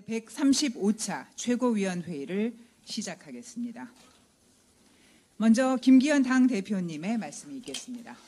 제135차 최고위원회의를 시작하겠습니다. 먼저 김기현 당대표님의 말씀이 있겠습니다.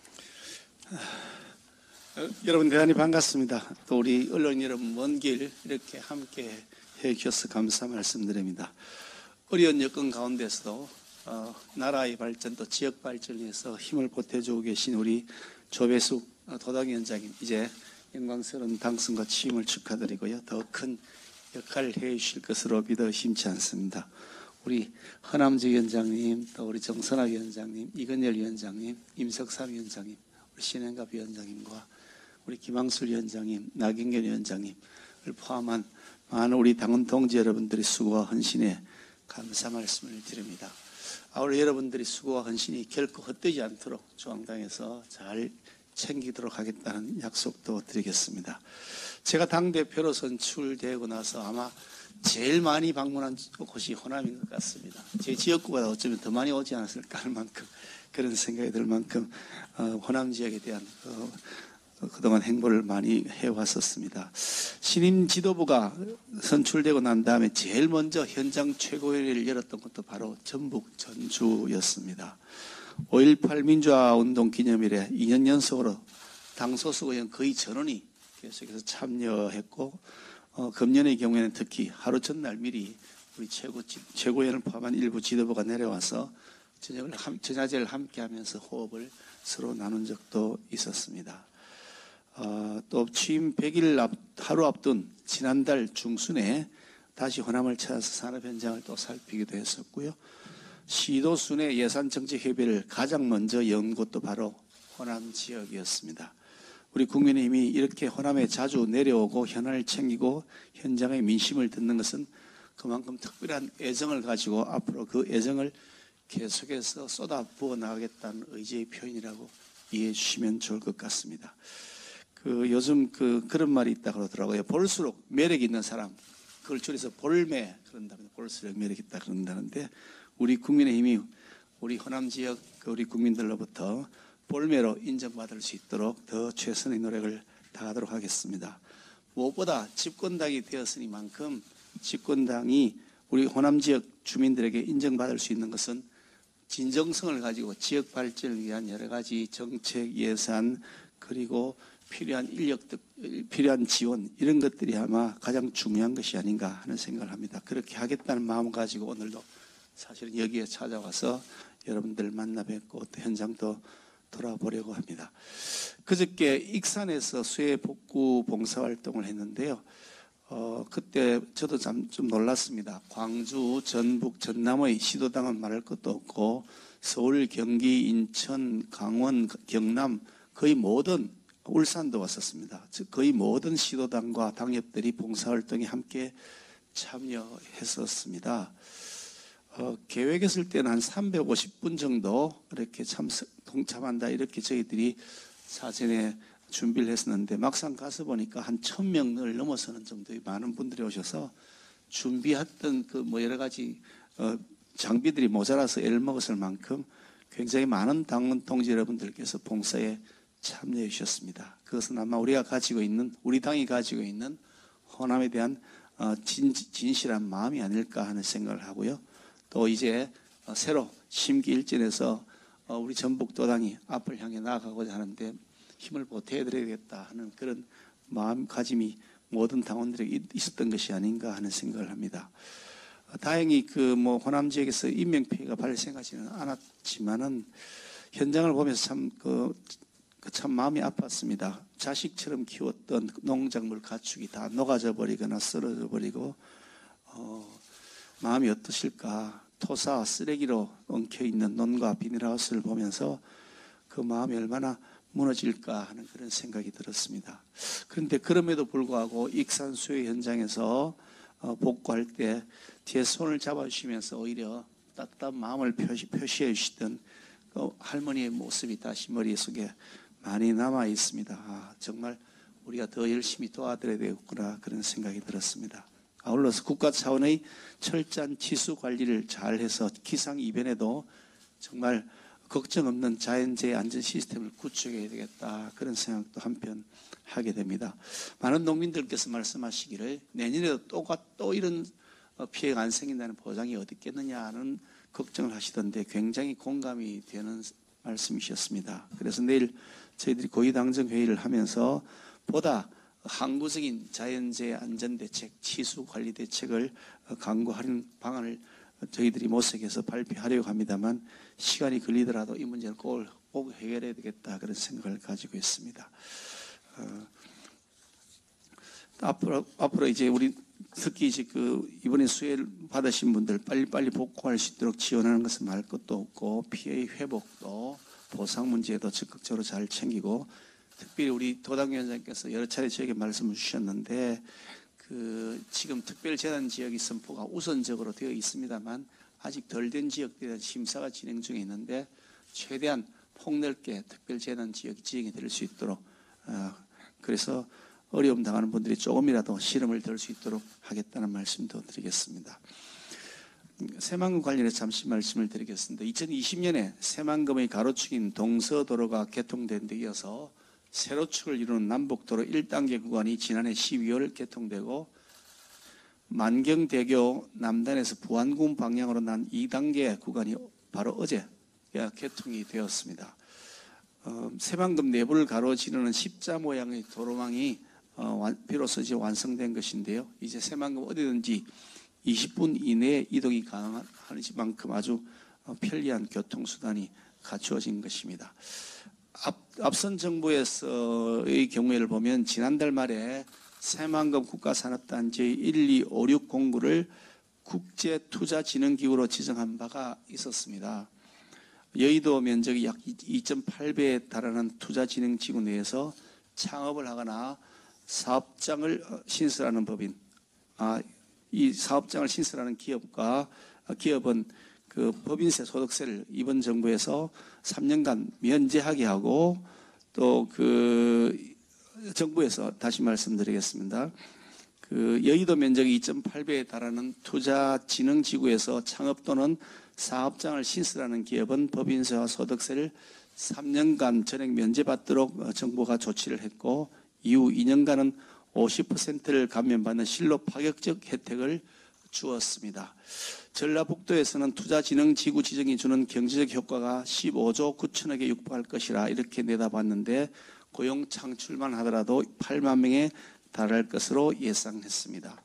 여러분 대단히 반갑습니다. 또 우리 언론 여러분 먼 길 이렇게 함께 해주셔서 감사 말씀드립니다. 어려운 여건 가운데서도 나라의 발전 또 지역 발전을 위해서 힘을 보태주고 계신 우리 조배숙 도당위원장님, 이제 영광스러운 당선과 취임을 축하드리고요. 더 큰 역할을 해주실 것으로 믿어 심치 않습니다. 우리 허남지 위원장님, 또 우리 정선학 위원장님, 이건열 위원장님, 임석삼 위원장님, 우리 신행갑 위원장님과 우리 김항술 위원장님, 나경견 위원장님을 포함한 많은 우리 당원 동지 여러분들의 수고와 헌신에 감사 말씀을 드립니다. 우리 여러분들의 수고와 헌신이 결코 헛되지 않도록 중앙당에서 잘 챙기도록 하겠다는 약속도 드리겠습니다. 제가 당대표로 선출되고 나서 아마 제일 많이 방문한 곳이 호남인 것 같습니다. 제 지역구보다 어쩌면 더 많이 오지 않았을까 할 만큼, 그런 생각이 들 만큼 호남 지역에 대한 그동안 행보를 많이 해왔었습니다. 신임 지도부가 선출되고 난 다음에 제일 먼저 현장 최고회의를 열었던 것도 바로 전북 전주였습니다. 5.18 민주화운동 기념일에 2년 연속으로 당 소속 의원 거의 전원이 계속해서 참여했고, 금년의 경우에는 특히 하루 전날 미리 우리 최고위원을 포함한 일부 지도부가 내려와서 저녁제를 함께 하면서 호흡을 서로 나눈 적도 있었습니다. 또 취임 100일 하루 앞둔 지난달 중순에 다시 호남을 찾아서 산업 현장을 또 살피기도 했었고요. 시도 순회 예산정책협의를 가장 먼저 연 곳도 바로 호남 지역이었습니다. 우리 국민의힘이 이렇게 호남에 자주 내려오고 현안을 챙기고 현장의 민심을 듣는 것은 그만큼 특별한 애정을 가지고 앞으로 그 애정을 계속해서 쏟아부어 나가겠다는 의지의 표현이라고 이해해 주시면 좋을 것 같습니다. 요즘 그런 말이 있다고 그러더라고요. 볼수록 매력 있는 사람, 그걸 줄여서 볼매 그런다면 볼수록 매력 있다 그런다는데, 우리 국민의힘이 우리 호남 지역 우리 국민들로부터 볼매로 인정받을 수 있도록 더 최선의 노력을 다하도록 하겠습니다. 무엇보다 집권당이 되었으니만큼 집권당이 우리 호남 지역 주민들에게 인정받을 수 있는 것은 진정성을 가지고 지역 발전을 위한 여러 가지 정책, 예산, 그리고 필요한 인력들, 필요한 지원, 이런 것들이 아마 가장 중요한 것이 아닌가 하는 생각을 합니다. 그렇게 하겠다는 마음을 가지고 오늘도 사실은 여기에 찾아와서 여러분들 만나 뵙고 또 현장도 돌아보려고 합니다. 그저께 익산에서 수해 복구 봉사활동을 했는데요. 그때 저도 좀 놀랐습니다. 광주, 전북, 전남의 시도당은 말할 것도 없고 서울, 경기, 인천, 강원, 경남 거의 모든, 울산도 왔었습니다. 즉 거의 모든 시도당과 당협들이 봉사활동에 함께 참여했었습니다. 계획했을 때는 한 350분 정도 이렇게 동참한다 이렇게 저희들이 사전에 준비를 했었는데, 막상 가서 보니까 한 1000명을 넘어서는 정도의 많은 분들이 오셔서 준비했던 여러 가지 장비들이 모자라서 애를 먹었을 만큼 굉장히 많은 당원 동지 여러분들께서 봉사에 참여해 주셨습니다. 그것은 아마 우리 당이 가지고 있는 호남에 대한 진실한 마음이 아닐까 하는 생각을 하고요. 또 이제 새로 심기일전에서 우리 전북도당이 앞을 향해 나아가고자 하는데 힘을 보태드려야겠다 하는 그런 마음가짐이 모든 당원들에게 있었던 것이 아닌가 하는 생각을 합니다. 다행히 호남 지역에서 인명피해가 발생하지는 않았지만은 현장을 보면서 참 마음이 아팠습니다. 자식처럼 키웠던 농작물 가축이 다 녹아져 버리거나 쓰러져 버리고 마음이 어떠실까. 토사 쓰레기로 엉켜있는 논과 비닐하우스를 보면서 그 마음이 얼마나 무너질까 하는 그런 생각이 들었습니다. 그런데 그럼에도 불구하고 익산 수해 현장에서 복구할 때 뒤에 손을 잡아주시면서 오히려 따뜻한 마음을 표시해 주시던 할머니의 모습이 다시 머릿속에 많이 남아 있습니다. 정말 우리가 더 열심히 도와드려야 되겠구나 그런 생각이 들었습니다. 아울러서 국가 차원의 철저한 치수 관리를 잘해서 기상 이변에도 정말 걱정 없는 자연재해 안전 시스템을 구축해야 되겠다, 그런 생각도 한편 하게 됩니다. 많은 농민들께서 말씀하시기를 내년에도 또 이런 피해가 안 생긴다는 보장이 어디 있겠느냐는 걱정을 하시던데 굉장히 공감이 되는 말씀이셨습니다. 그래서 내일 저희들이 고위당정 회의를 하면서 보다 항구적인 자연재해 안전대책, 치수관리대책을 강구하는 방안을 저희들이 모색해서 발표하려고 합니다만 시간이 걸리더라도 이 문제는 꼭 해결해야 되겠다, 그런 생각을 가지고 있습니다. 앞으로 이제 우리 특히 이제 이번에 수혜를 받으신 분들 빨리 복구할 수 있도록 지원하는 것은 말 것도 없고 피해 회복도 보상 문제도 적극적으로 잘 챙기고, 특별히 우리 도당위원장께서 여러 차례 저에게 말씀을 주셨는데 지금 특별재난 지역의 선포가 우선적으로 되어 있습니다만 아직 덜 된 지역들에 대한 심사가 진행 중에 있는데 최대한 폭넓게 특별재난 지역이 지정이 될 수 있도록 그래서 어려움 당하는 분들이 조금이라도 시름을 덜 수 있도록 하겠다는 말씀도 드리겠습니다. 새만금 관련해서 잠시 말씀을 드리겠습니다. 2020년에 새만금의 가로축인 동서도로가 개통된 데 이어서 세로축을 이루는 남북도로 1단계 구간이 지난해 12월 개통되고 만경대교 남단에서 부안군 방향으로 난 2단계 구간이 바로 어제 개통이 되었습니다. 새만금 내부를 가로지르는 십자 모양의 도로망이 비로소 이제 완성된 것인데요. 이제 새만금 어디든지 20분 이내에 이동이 가능한 만큼 아주 편리한 교통수단이 갖추어진 것입니다. 앞선 정부에서의 경우를 보면 지난달 말에 새만금 국가산업단지 12560구를 국제투자진흥기구로 지정한 바가 있었습니다. 여의도 면적이 약 2.8배에 달하는 투자진흥지구 내에서 창업을 하거나 사업장을 신설하는 법인, 이 사업장을 신설하는 기업은 그 법인세 소득세를 이번 정부에서 3년간 면제하게 하고 또 정부에서 다시 말씀드리겠습니다. 여의도 면적이 2.8배에 달하는 투자진흥지구에서 창업 또는 사업장을 신설하는 기업은 법인세와 소득세를 3년간 전액 면제받도록 정부가 조치를 했고 이후 2년간은 50%를 감면받는 실로 파격적 혜택을 주었습니다. 전라북도에서는 투자진흥지구 지정이 주는 경제적 효과가 15조 9천억에 육박할 것이라 이렇게 내다봤는데 고용 창출만 하더라도 8만 명에 달할 것으로 예상했습니다.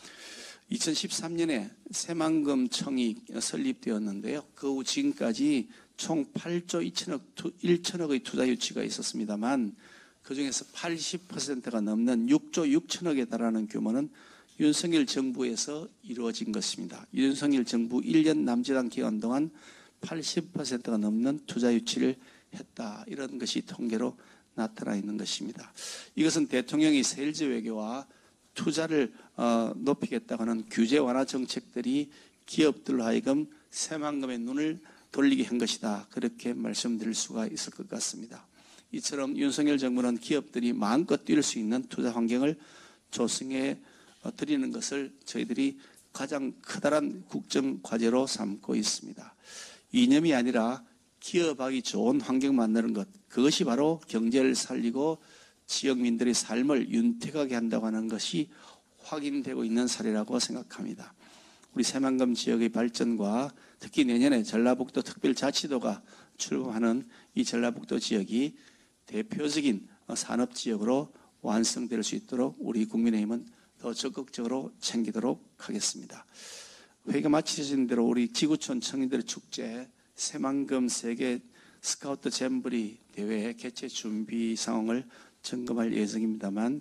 2013년에 새만금청이 설립되었는데요. 그 후 지금까지 총 8조 1천억의 투자 유치가 있었습니다만 그중에서 80%가 넘는 6조 6천억에 달하는 규모는 윤석열 정부에서 이루어진 것입니다. 윤석열 정부 1년 남짓한 기간 동안 80%가 넘는 투자 유치를 했다, 이런 것이 통계로 나타나 있는 것입니다. 이것은 대통령이 세일즈 외교와 투자를 높이겠다고 하는 규제 완화 정책들이 기업들로 하여금 새만금의 눈을 돌리게 한 것이다, 그렇게 말씀드릴 수가 있을 것 같습니다. 이처럼 윤석열 정부는 기업들이 마음껏 뛸 수 있는 투자 환경을 조성해 드리는 것을 저희들이 가장 커다란 국정 과제로 삼고 있습니다. 이념이 아니라 기업하기 좋은 환경 만드는 것, 그것이 바로 경제를 살리고 지역민들의 삶을 윤택하게 한다고 하는 것이 확인되고 있는 사례라고 생각합니다. 우리 새만금 지역의 발전과 특히 내년에 전라북도 특별자치도가 출범하는 이 전라북도 지역이 대표적인 산업지역으로 완성될 수 있도록 우리 국민의힘은 더 적극적으로 챙기도록 하겠습니다. 회의가 마치신 대로 우리 지구촌 청년들의 축제 새만금 세계 스카우트 잼버리 대회 개최 준비 상황을 점검할 예정입니다만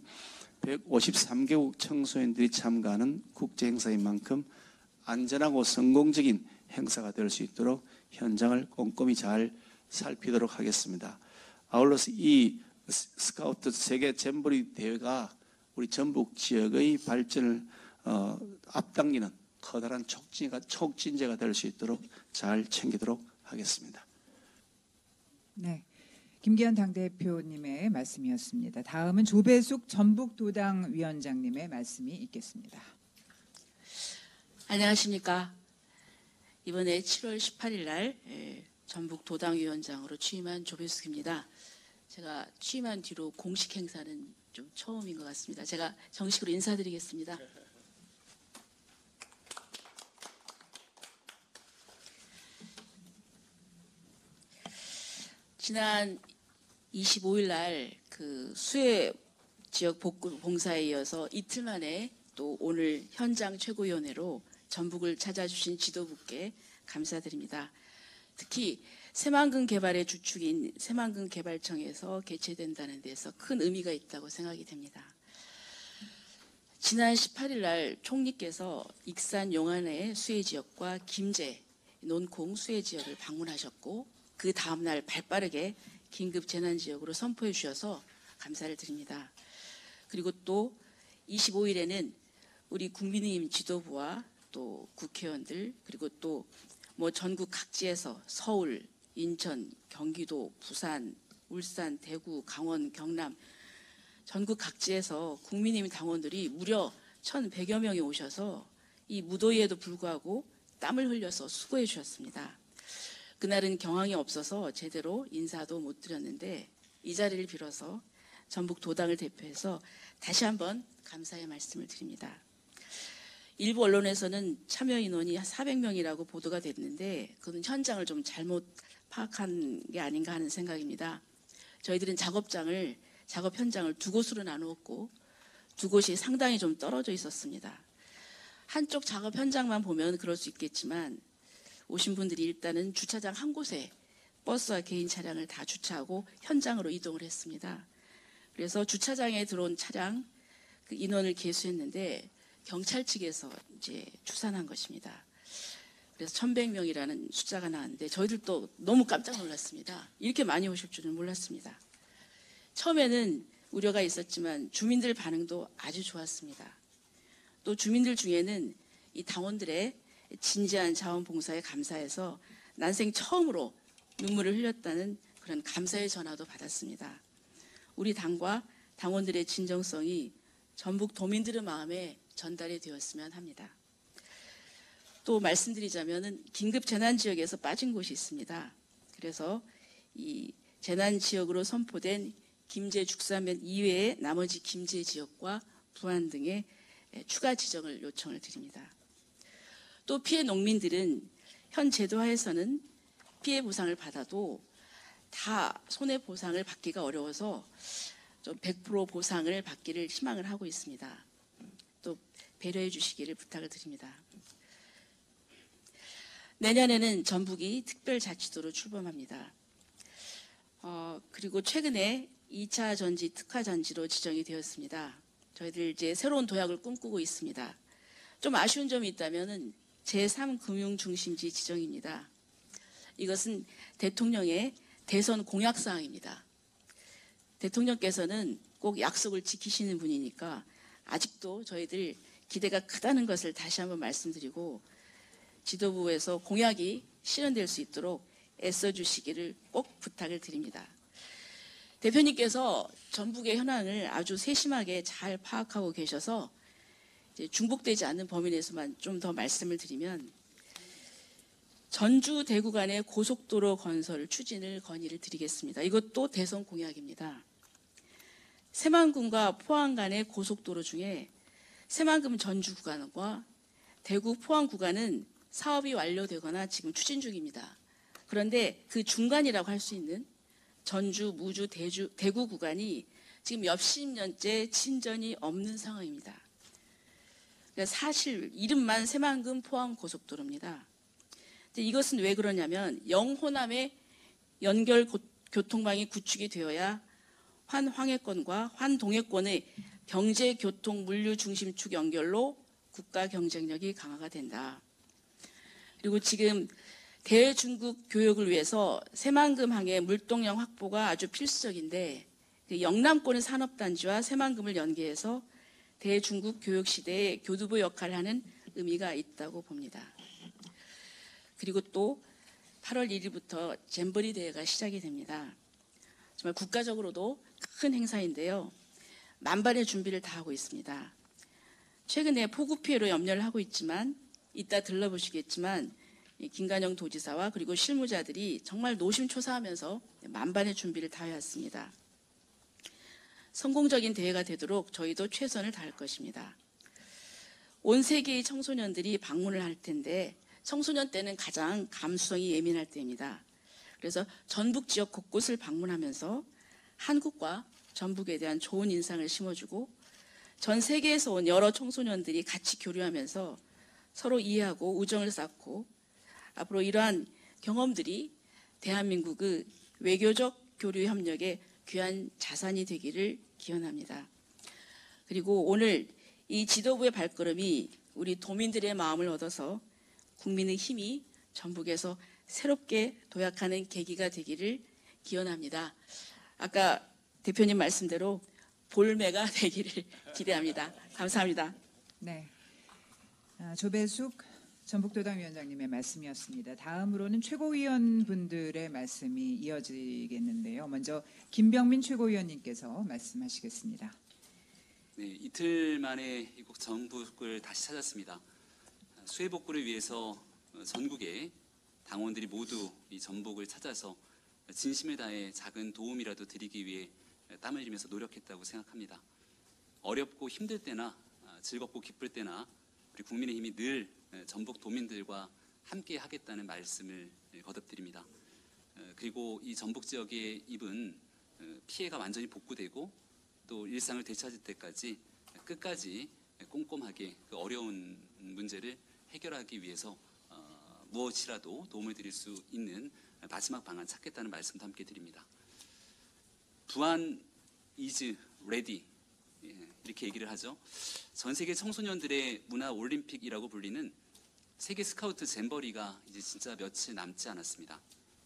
153개국 청소년들이 참가하는 국제 행사인 만큼 안전하고 성공적인 행사가 될 수 있도록 현장을 꼼꼼히 잘 살피도록 하겠습니다. 아울러서 이 스카우트 세계 잼버리 대회가 우리 전북 지역의 발전을 앞당기는 커다란 촉진제가 될 수 있도록 잘 챙기도록 하겠습니다. 네, 김기현 당대표님의 말씀이었습니다. 다음은 조배숙 전북도당 위원장님의 말씀이 있겠습니다. 안녕하십니까. 이번에 7월 18일 날 전북도당위원장으로 취임한 조배숙입니다. 제가 취임한 뒤로 공식 행사는 좀 처음인 것 같습니다. 제가 정식으로 인사드리겠습니다. 지난 25일 날 그 수해 지역 복구 봉사에 이어서 이틀 만에 또 오늘 현장 최고위원회로 전북을 찾아주신 지도부께 감사드립니다. 특히 새만금 개발의 주축인 새만금 개발청에서 개최된다는 데서 큰 의미가 있다고 생각이 됩니다. 지난 18일 날 총리께서 익산 용안의 수해 지역과 김제, 논콩 수해 지역을 방문하셨고 그 다음날 발빠르게 긴급 재난 지역으로 선포해 주셔서 감사를 드립니다. 그리고 또 25일에는 우리 국민의힘 지도부와 또 국회의원들 그리고 또 전국 각지에서 서울, 인천, 경기도, 부산, 울산, 대구, 강원, 경남 전국 각지에서 국민의힘 당원들이 무려 1,100여 명이 오셔서 이 무더위에도 불구하고 땀을 흘려서 수고해 주셨습니다. 그날은 경황이 없어서 제대로 인사도 못 드렸는데 이 자리를 빌어서 전북 도당을 대표해서 다시 한번 감사의 말씀을 드립니다. 일부 언론에서는 참여 인원이 400명이라고 보도가 됐는데 그건 현장을 좀 잘못 파악한 게 아닌가 하는 생각입니다. 저희들은 작업 현장을 두 곳으로 나누었고 두 곳이 상당히 좀 떨어져 있었습니다. 한쪽 작업 현장만 보면 그럴 수 있겠지만 오신 분들이 일단은 주차장 한 곳에 버스와 개인 차량을 다 주차하고 현장으로 이동을 했습니다. 그래서 주차장에 들어온 차량 그 인원을 계수했는데 경찰 측에서 이제 추산한 것입니다. 그래서 1,100명이라는 숫자가 나왔는데 저희들도 너무 깜짝 놀랐습니다. 이렇게 많이 오실 줄은 몰랐습니다. 처음에는 우려가 있었지만 주민들 반응도 아주 좋았습니다. 또 주민들 중에는 이 당원들의 진지한 자원봉사에 감사해서 난생 처음으로 눈물을 흘렸다는 그런 감사의 전화도 받았습니다. 우리 당과 당원들의 진정성이 전북 도민들의 마음에 전달이 되었으면 합니다. 또 말씀드리자면 긴급 재난 지역에서 빠진 곳이 있습니다. 그래서 이 재난 지역으로 선포된 김제 죽사면 이외의 나머지 김제 지역과 부안 등의 추가 지정을 요청을 드립니다. 또 피해 농민들은 현 제도하에서는 피해 보상을 받아도 다 손해보상을 받기가 어려워서 좀 100% 보상을 받기를 희망을 하고 있습니다. 또 배려해 주시기를 부탁을 드립니다. 내년에는 전북이 특별자치도로 출범합니다. 그리고 최근에 2차 전지 특화전지로 지정이 되었습니다. 저희들 이제 새로운 도약을 꿈꾸고 있습니다. 좀 아쉬운 점이 있다면 제3금융중심지 지정입니다. 이것은 대통령의 대선 공약사항입니다. 대통령께서는 꼭 약속을 지키시는 분이니까 아직도 저희들 기대가 크다는 것을 다시 한번 말씀드리고 지도부에서 공약이 실현될 수 있도록 애써주시기를 꼭 부탁을 드립니다. 대표님께서 전북의 현황을 아주 세심하게 잘 파악하고 계셔서 이제 중복되지 않는 범위 내에서만 좀 더 말씀을 드리면 전주 대구 간의 고속도로 건설 추진을 건의를 드리겠습니다. 이것도 대선 공약입니다. 새만금과 포항 간의 고속도로 중에 새만금 전주 구간과 대구 포항 구간은 사업이 완료되거나 지금 추진 중입니다. 그런데 그 중간이라고 할 수 있는 전주, 무주, 대구 구간이 지금 몇십 년째 진전이 없는 상황입니다. 그러니까 사실 이름만 새만금 포항 고속도로입니다. 이것은 왜 그러냐면 영호남의 연결 교통망이 구축이 되어야 환황해권과 환동해권의 경제, 교통, 물류 중심축 연결로 국가 경쟁력이 강화가 된다. 그리고 지금 대중국 교역을 위해서 새만금항의 물동량 확보가 아주 필수적인데 영남권의 산업단지와 새만금을 연계해서 대중국 교역 시대의 교두보 역할을 하는 의미가 있다고 봅니다. 그리고 또 8월 1일부터 잼버리 대회가 시작이 됩니다. 정말 국가적으로도 큰 행사인데요. 만반의 준비를 다 하고 있습니다. 최근에 폭우 피해로 염려를 하고 있지만 이따 들러보시겠지만 이 김관영 도지사와 그리고 실무자들이 정말 노심초사하면서 만반의 준비를 다해왔습니다. 성공적인 대회가 되도록 저희도 최선을 다할 것입니다. 온 세계의 청소년들이 방문을 할 텐데 청소년 때는 가장 감수성이 예민할 때입니다. 그래서 전북 지역 곳곳을 방문하면서 한국과 전북에 대한 좋은 인상을 심어주고 전 세계에서 온 여러 청소년들이 같이 교류하면서 서로 이해하고 우정을 쌓고 앞으로 이러한 경험들이 대한민국의 외교적 교류 협력의 귀한 자산이 되기를 기원합니다. 그리고 오늘 이 지도부의 발걸음이 우리 도민들의 마음을 얻어서 국민의 힘이 전북에서 새롭게 도약하는 계기가 되기를 기원합니다. 아까 대표님 말씀대로 볼매가 되기를 기대합니다. 감사합니다. 네, 조배숙 전북도당 위원장님의 말씀이었습니다. 다음으로는 최고위원분들의 말씀이 이어지겠는데요. 먼저 김병민 최고위원님께서 말씀하시겠습니다. 네, 이틀 만에 이곳 전북을 다시 찾았습니다. 수해 복구를 위해서 전국의 당원들이 모두 이 전북을 찾아서 진심을 다해 작은 도움이라도 드리기 위해 땀을 흘리면서 노력했다고 생각합니다. 어렵고 힘들 때나 즐겁고 기쁠 때나 우리 국민의힘이 늘 전북 도민들과 함께 하겠다는 말씀을 거듭드립니다. 그리고 이 전북 지역에 입은 피해가 완전히 복구되고 또 일상을 되찾을 때까지 끝까지 꼼꼼하게 그 어려운 문제를 해결하기 위해서 무엇이라도 도움을 드릴 수 있는 마지막 방안 찾겠다는 말씀도 함께 드립니다. 부안 is ready 이렇게 얘기를 하죠. 전 세계 청소년들의 문화 올림픽이라고 불리는 세계 스카우트 잼버리가 이제 진짜 며칠 남지 않았습니다.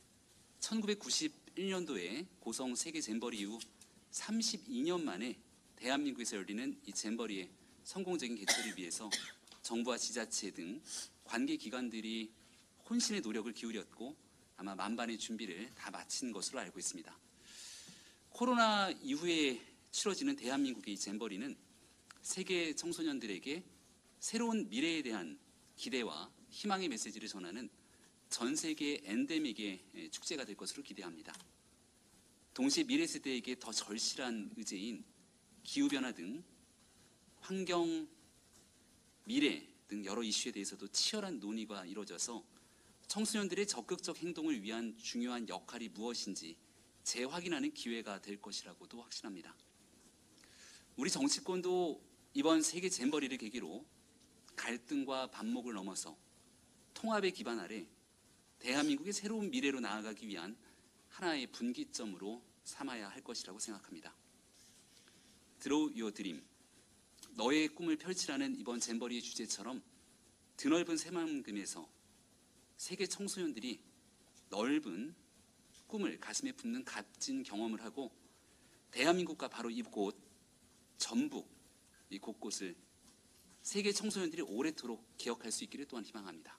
1991년도에 고성 세계 잼버리 이후 32년 만에 대한민국에서 열리는 이 잼버리의 성공적인 개최를 위해서 정부와 지자체 등 관계 기관들이 혼신의 노력을 기울였고 아마 만반의 준비를 다 마친 것으로 알고 있습니다. 코로나 이후에 치러지는 대한민국의 이 잼버리는 세계 청소년들에게 새로운 미래에 대한 기대와 희망의 메시지를 전하는 전 세계 엔데믹의 축제가 될 것으로 기대합니다. 동시에 미래 세대에게 더 절실한 의제인 기후변화 등 환경, 미래 등 여러 이슈에 대해서도 치열한 논의가 이루어져서 청소년들의 적극적 행동을 위한 중요한 역할이 무엇인지 재확인하는 기회가 될 것이라고도 확신합니다. 우리 정치권도 이번 세계 잼버리를 계기로 갈등과 반목을 넘어서 통합의 기반 아래 대한민국의 새로운 미래로 나아가기 위한 하나의 분기점으로 삼아야 할 것이라고 생각합니다. Draw your dream, 너의 꿈을 펼치라는 이번 잼버리의 주제처럼 드넓은 새만금에서 세계 청소년들이 넓은 꿈을 가슴에 품는 값진 경험을 하고 대한민국과 바로 이곳 전북 이 곳곳을 세계 청소년들이 오래도록 기억할 수 있기를 또한 희망합니다.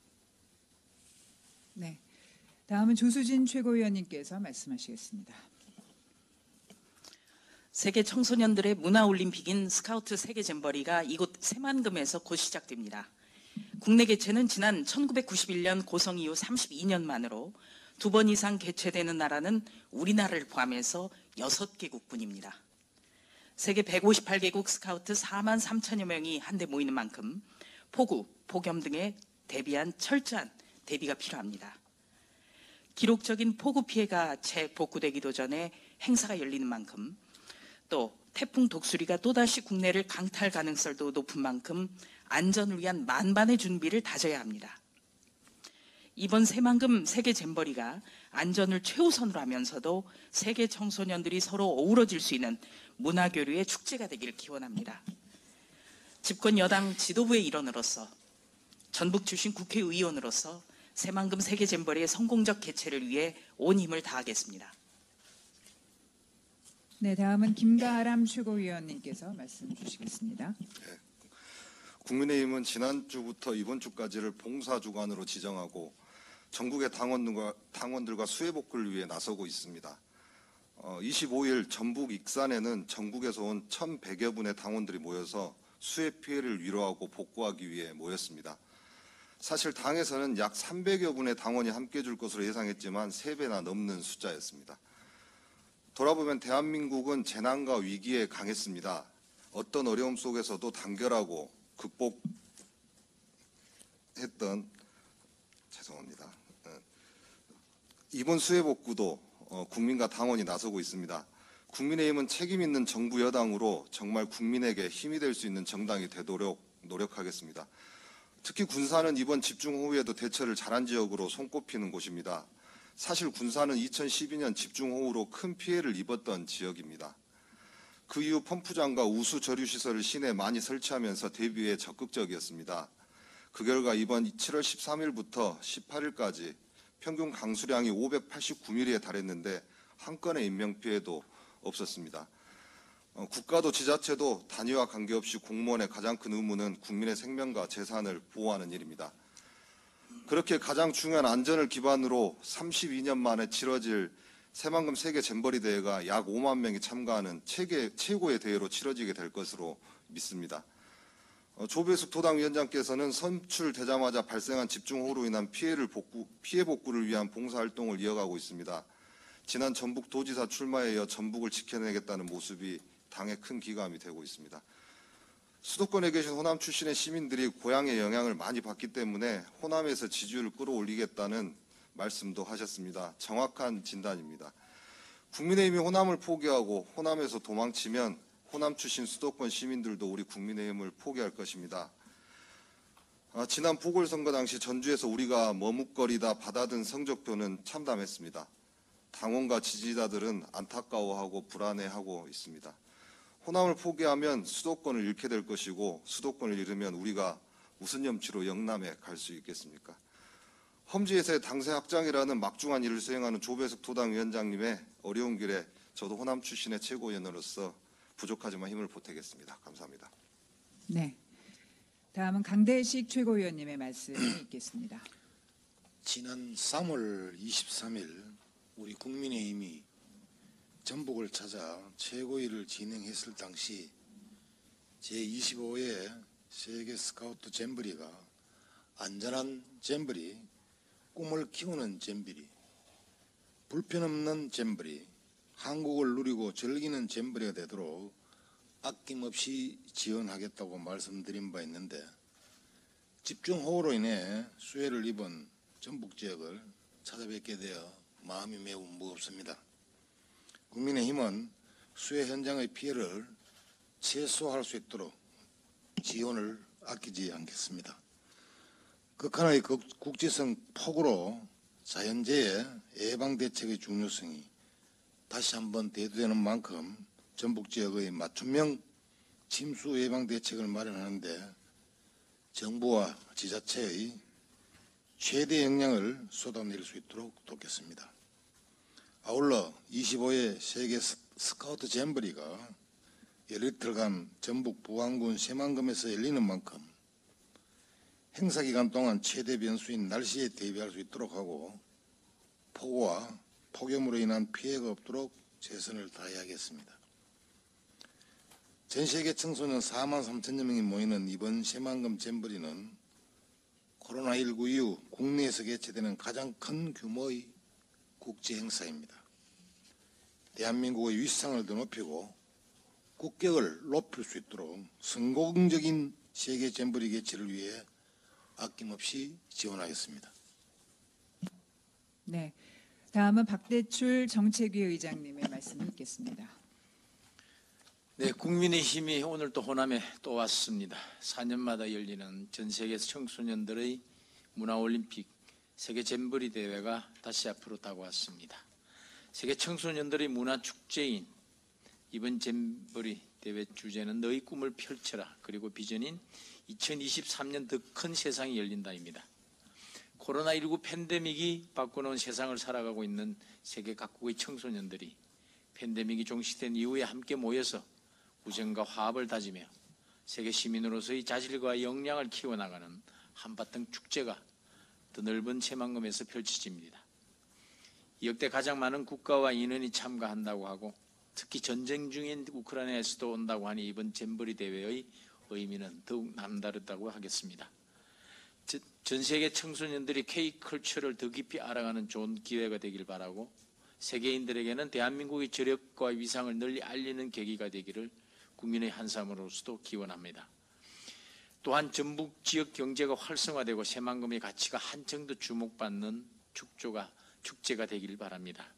네, 다음은 조수진 최고위원님께서 말씀하시겠습니다. 세계 청소년들의 문화올림픽인 스카우트 세계 잼버리가 이곳 새만금에서 곧 시작됩니다. 국내 개최는 지난 1991년 고성 이후 32년 만으로 2번 이상 개최되는 나라는 우리나라를 포함해서 6개국뿐입니다. 세계 158개국 스카우트 4만 3천여 명이 한데 모이는 만큼 폭우, 폭염 등에 대비한 철저한 대비가 필요합니다. 기록적인 폭우 피해가 재복구되기도 전에 행사가 열리는 만큼 또 태풍 독수리가 또다시 국내를 강타할 가능성도 높은 만큼 안전을 위한 만반의 준비를 다져야 합니다. 이번 새만금 세계 잼버리가 안전을 최우선으로 하면서도 세계 청소년들이 서로 어우러질 수 있는 문화교류의 축제가 되기를 기원합니다. 집권 여당 지도부의 일원으로서 전북 출신 국회의원으로서 새만금 세계 잼버리의 성공적 개최를 위해 온 힘을 다하겠습니다. 네, 다음은 김가람 최고위원님께서 말씀 주시겠습니다. 국민의힘은 지난주부터 이번 주까지를 봉사주간으로 지정하고 전국의 당원들과 수해복구를 위해 나서고 있습니다. 25일 전북 익산에는 전국에서 온 1,100여 분의 당원들이 모여서 수해 피해를 위로하고 복구하기 위해 모였습니다. 사실 당에서는 약 300여 분의 당원이 함께 줄 것으로 예상했지만 3배나 넘는 숫자였습니다. 돌아보면 대한민국은 재난과 위기에 강했습니다. 어떤 어려움 속에서도 단결하고 극복했던 이번 수해복구도 국민과 당원이 나서고 있습니다. 국민의힘은 책임 있는 정부 여당으로 정말 국민에게 힘이 될 수 있는 정당이 되도록 노력하겠습니다. 특히 군산은 이번 집중호우에도 대처를 잘한 지역으로 손꼽히는 곳입니다. 사실 군산은 2012년 집중호우로 큰 피해를 입었던 지역입니다. 그 이후 펌프장과 우수 저류시설을 시내에 많이 설치하면서 대비에 적극적이었습니다. 그 결과 이번 7월 13일부터 18일까지 평균 강수량이 589mm에 달했는데 한 건의 인명피해도 없었습니다. 국가도 지자체도 단위와 관계없이 공무원의 가장 큰 의무는 국민의 생명과 재산을 보호하는 일입니다. 그렇게 가장 중요한 안전을 기반으로 32년 만에 치러질 새만금 세계 잼버리 대회가 약 5만 명이 참가하는 최고의 대회로 치러지게 될 것으로 믿습니다. 조배숙 도당위원장께서는 선출되자마자 발생한 집중호우로 인한 피해 복구를 위한 봉사활동을 이어가고 있습니다. 지난 전북도지사 출마에 이어 전북을 지켜내겠다는 모습이 당의 큰 기감이 되고 있습니다. 수도권에 계신 호남 출신의 시민들이 고향의 영향을 많이 받기 때문에 호남에서 지지율을 끌어올리겠다는 말씀도 하셨습니다. 정확한 진단입니다. 국민의힘이 호남을 포기하고 호남에서 도망치면 호남 출신 수도권 시민들도 우리 국민의힘을 포기할 것입니다. 지난 보궐선거 당시 전주에서 우리가 머뭇거리다 받아든 성적표는 참담했습니다. 당원과 지지자들은 안타까워하고 불안해하고 있습니다. 호남을 포기하면 수도권을 잃게 될 것이고 수도권을 잃으면 우리가 무슨 염치로 영남에 갈 수 있겠습니까? 험지에서의 당세 확장이라는 막중한 일을 수행하는 조배숙 도당위원장님의 어려운 길에 저도 호남 출신의 최고위원으로서 부족하지만 힘을 보태겠습니다. 감사합니다. 네. 다음은 강대식 최고위원님의 말씀이 있겠습니다. 지난 3월 23일 우리 국민의힘이 전북을 찾아 최고위를 진행했을 당시 제25회 세계 스카우트 잼버리가 안전한 잼버리, 꿈을 키우는 잼버리, 불편 없는 잼버리, 한국을 누리고 즐기는 잼버리가 되도록 아낌없이 지원하겠다고 말씀드린 바 있는데 집중호우로 인해 수해를 입은 전북 지역을 찾아뵙게 되어 마음이 매우 무겁습니다. 국민의힘은 수해 현장의 피해를 최소화할 수 있도록 지원을 아끼지 않겠습니다. 극한의 국지성 폭우로 자연재해 예방대책의 중요성이 다시 한번 대두되는 만큼 전북 지역의 맞춤형 침수 예방대책을 마련하는데 정부와 지자체의 최대 역량을 쏟아낼 수 있도록 돕겠습니다. 아울러 25회 세계 스카우트 잼버리가 열흘 들어간 전북 부안군 새만금에서 열리는 만큼 행사 기간 동안 최대 변수인 날씨에 대비할 수 있도록 하고 폭우와 폭염으로 인한 피해가 없도록 최선을 다해야겠습니다. 전 세계 청소년 4만 3천여 명이 모이는 이번 새만금 잼버리는 코로나19 이후 국내에서 개최되는 가장 큰 규모의 국제 행사입니다. 대한민국의 위상을 더 높이고 국격을 높일 수 있도록 성공적인 세계 잼버리 개최를 위해 아낌없이 지원하겠습니다. 네. 다음은 박대출 정책위 의장님의 말씀을 듣겠습니다. 네, 국민의힘이 오늘 또 호남에 또 왔습니다. 4년마다 열리는 전 세계 청소년들의 문화올림픽 세계 잼버리 대회가 다시 앞으로 다가왔습니다. 세계 청소년들의 문화축제인 이번 잼버리 대회 주제는 너의 꿈을 펼쳐라, 그리고 비전인 2023년 더 큰 세상이 열린다입니다. 코로나19 팬데믹이 바꿔놓은 세상을 살아가고 있는 세계 각국의 청소년들이 팬데믹이 종식된 이후에 함께 모여서 우정과 화합을 다지며 세계 시민으로서의 자질과 역량을 키워나가는 한바탕 축제가 더 넓은 새만금에서 펼쳐집니다. 역대 가장 많은 국가와 인원이 참가한다고 하고 특히 전쟁 중인 우크라이나에서도 온다고 하니 이번 잼버리 대회의 의미는 더욱 남다르다고 하겠습니다. 전 세계 청소년들이 K컬처를 더 깊이 알아가는 좋은 기회가 되길 바라고 세계인들에게는 대한민국의 저력과 위상을 널리 알리는 계기가 되기를 국민의 한 사람으로서도 기원합니다. 또한 전북 지역 경제가 활성화되고 새만금의 가치가 한층 더 주목받는 축제가 되길 바랍니다.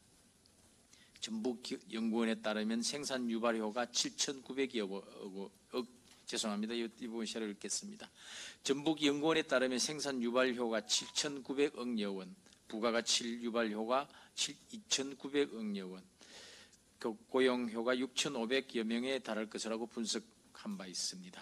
전북연구원에 따르면 생산 유발효가 7,900여 죄송합니다. 이 부분 셔를 읽겠습니다. 전북연구원에 따르면 생산 유발효가 7,900억여 원, 부가가치 유발효가 2,900억여 원, 고용효가 6,500여 명에 달할 것이라고 분석한 바 있습니다.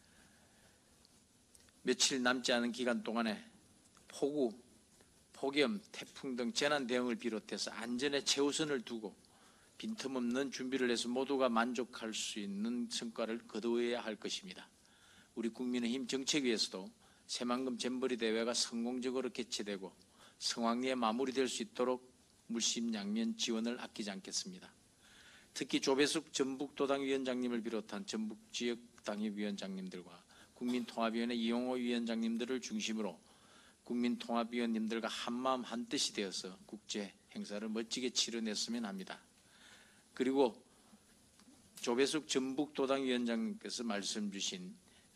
며칠 남지 않은 기간 동안에 폭우, 폭염, 태풍 등 재난 대응을 비롯해서 안전에 최우선을 두고 빈틈없는 준비를 해서 모두가 만족할 수 있는 성과를 거두어야 할 것입니다. 우리 국민의힘 정책위에서도 새만금 잼버리 대회가 성공적으로 개최되고 성황리에 마무리될 수 있도록 물심양면 지원을 아끼지 않겠습니다. 특히 조배숙 전북도당위원장님을 비롯한 전북지역당협위원장님들과 국민통합위원회 이용호 위원장님들을 중심으로 국민통합위원님들과 한마음 한뜻이 되어서 국제 행사를 멋지게 치러냈으면 합니다. 그리고 조배숙 전북도당위원장님께서 말씀 주신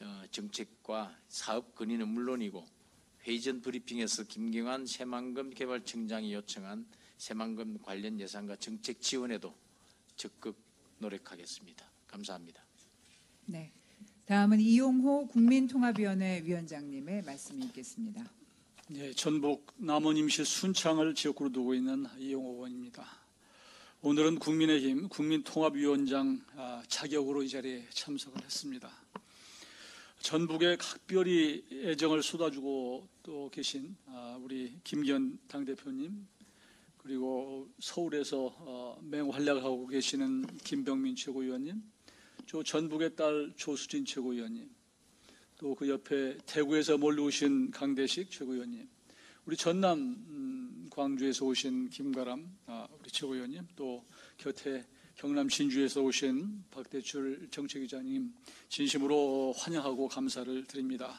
정책과 사업 건의는 물론이고 회의 전 브리핑에서 김경환 새만금 개발청장이 요청한 새만금 관련 예산과 정책 지원에도 적극 노력하겠습니다. 감사합니다. 네. 다음은 이용호 국민통합위원회 위원장님의 말씀이 있겠습니다. 네, 전북 남원임시 순창을 지역구로 두고 있는 이용호 의원입니다. 오늘은 국민의힘 국민통합위원장 자격으로 이 자리에 참석을 했습니다. 전북에 각별히 애정을 쏟아주고 또 계신 우리 김기현 당대표님, 그리고 서울에서 맹활약을 하고 계시는 김병민 최고위원님, 저 전북의 딸 조수진 최고위원님, 또 그 옆에 대구에서 멀리 오신 강대식 최고위원님, 우리 전남 광주에서 오신 김가람 우리 최고위원님, 또 곁에 경남 진주에서 오신 박대출 정책위원장님 진심으로 환영하고 감사를 드립니다.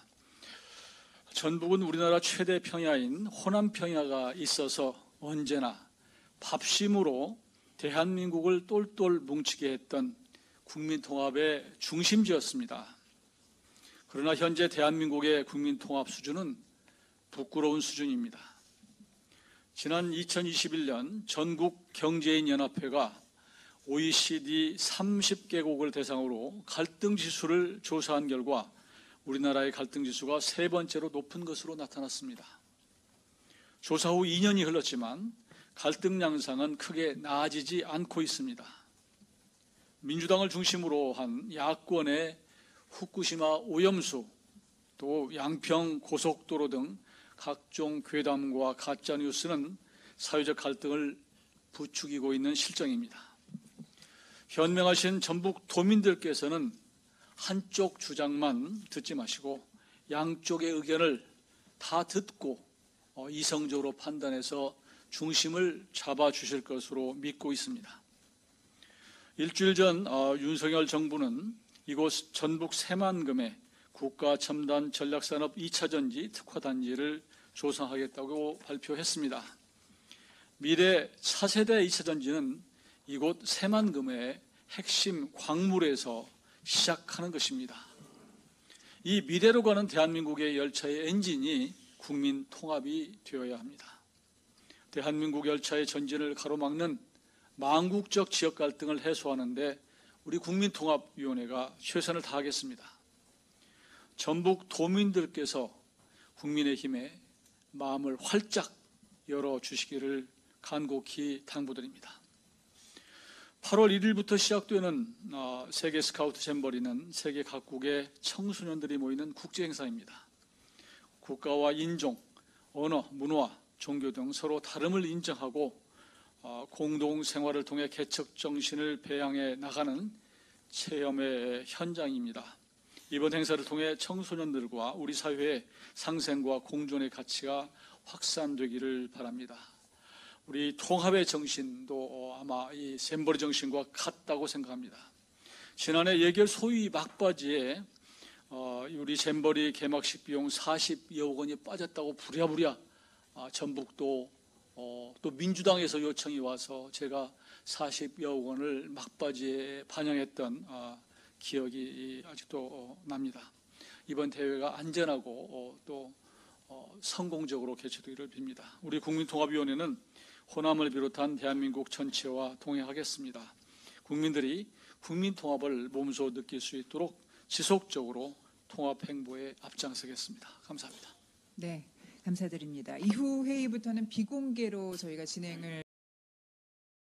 전북은 우리나라 최대 평야인 호남 평야가 있어서 언제나 밥심으로 대한민국을 똘똘 뭉치게 했던 국민통합의 중심지였습니다. 그러나 현재 대한민국의 국민통합 수준은 부끄러운 수준입니다. 지난 2021년 전국경제인연합회가 OECD 30개국을 대상으로 갈등지수를 조사한 결과 우리나라의 갈등지수가 세 번째로 높은 것으로 나타났습니다. 조사 후 2년이 흘렀지만 갈등 양상은 크게 나아지지 않고 있습니다. 민주당을 중심으로 한 야권의 후쿠시마 오염수, 또 양평 고속도로 등 각종 괴담과 가짜뉴스는 사회적 갈등을 부추기고 있는 실정입니다. 현명하신 전북 도민들께서는 한쪽 주장만 듣지 마시고 양쪽의 의견을 다 듣고 이성적으로 판단해서 중심을 잡아주실 것으로 믿고 있습니다. 일주일 전 윤석열 정부는 이곳 전북 새만금에 국가첨단 전략산업 2차전지 특화단지를 조성하겠다고 발표했습니다. 미래 차세대 2차전지는 이곳 새만금의 핵심 광물에서 시작하는 것입니다. 이 미래로 가는 대한민국의 열차의 엔진이 국민 통합이 되어야 합니다. 대한민국 열차의 전진을 가로막는 망국적 지역 갈등을 해소하는 데 우리 국민통합위원회가 최선을 다하겠습니다. 전북 도민들께서 국민의힘에 마음을 활짝 열어주시기를 간곡히 당부드립니다. 8월 1일부터 시작되는 세계 스카우트 잼버리는 세계 각국의 청소년들이 모이는 국제행사입니다. 국가와 인종, 언어, 문화, 종교 등 서로 다름을 인정하고 공동생활을 통해 개척정신을 배양해 나가는 체험의 현장입니다. 이번 행사를 통해 청소년들과 우리 사회의 상생과 공존의 가치가 확산되기를 바랍니다. 우리 통합의 정신도 아마 이 잼버리 정신과 같다고 생각합니다. 지난해 예결 소위 막바지에 우리 잼버리 개막식 비용 40여억 원이 빠졌다고 부랴부랴 전북도 또 민주당에서 요청이 와서 제가 40여억 원을 막바지에 반영했던 기억이 아직도 납니다. 이번 대회가 안전하고 또 성공적으로 개최되기를 빕니다. 우리 국민통합위원회는 호남을 비롯한 대한민국 전체와 동행하겠습니다. 국민들이 국민통합을 몸소 느낄 수 있도록 지속적으로 통합 행보에 앞장서겠습니다. 감사합니다. 네, 감사드립니다. 이후 회의부터는 비공개로 저희가 진행을